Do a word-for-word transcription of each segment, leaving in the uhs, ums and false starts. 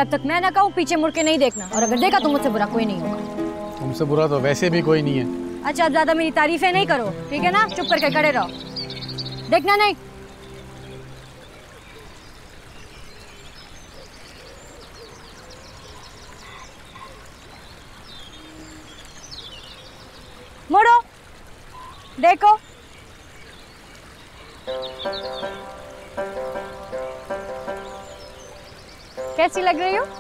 जब तक मैं ना कहूँ पीछे मुड़ के नहीं देखना, और अगर देखा तो मुझसे बुरा कोई नहीं होगा। तुमसे बुरा तो वैसे भी कोई नहीं है। अच्छा, अब ज्यादा मेरी तारीफें नहीं करो, ठीक है ना? चुप करके खड़े रहो, देखना नहीं। मुड़ो, देखो। कैसी लग रही हो?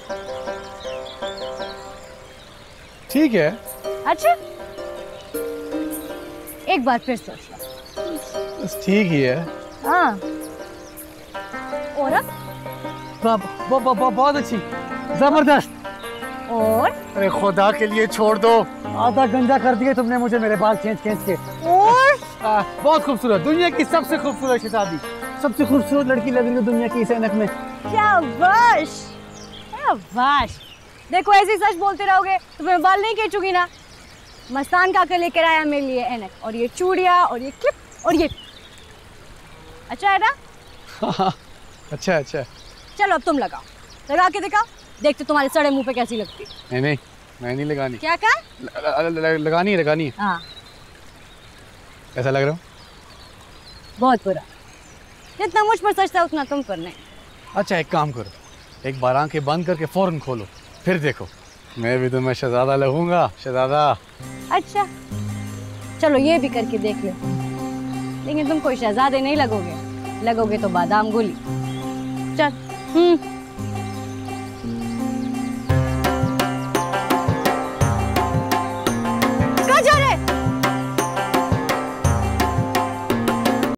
ठीक है। अच्छा, एक बार फिर सोच लो। बस ठीक ही है। हाँ, और अब? बहुत अच्छी, जबरदस्त। और? अरे खुदा के लिए छोड़ दो, आधा गंजा कर दिए तुमने मुझे मेरे बाल खींच खींच के। और? आ, बहुत खूबसूरत, दुनिया की सबसे खूबसूरत शहजादी, सबसे खूबसूरत लड़की लग रही है दुनिया की इस ऐनक में। शाबाश, शाबाश। देखो ऐसे ही सच बोलते रहोगे तो मैं बाल नहीं खींचूंगी ना। मस्तान काका लेकर आया मेरे लिए ऐनक, और ये चूड़िया, और ये क्लिप, और ये। अच्छा है ना? अच्छा अच्छा। चलो अब तुम लगाओ, लगा के दिखाओ, देखते तुम्हारे सड़े मुंह पे कैसी लगती। नहीं नहीं, मैं नहीं लगानी। क्या कहा? ल, ल, ल, लगानी है, लगानी है। हाँ। कैसा लग रहा हूँ? बहुत बुरा, जितना मुझ पर सच था उतना तुम पर नहीं। अच्छा एक काम करो, एक बार आंखें बंद करके फौरन खोलो, फिर देखो मैं भी तुम्हें शहजादा लगूंगा, शहजादा। अच्छा चलो ये भी करके देख लो, लेकिन तुम कोई शहजादे नहीं लगोगे, लगोगे तो बादाम गोली। चल। हम्म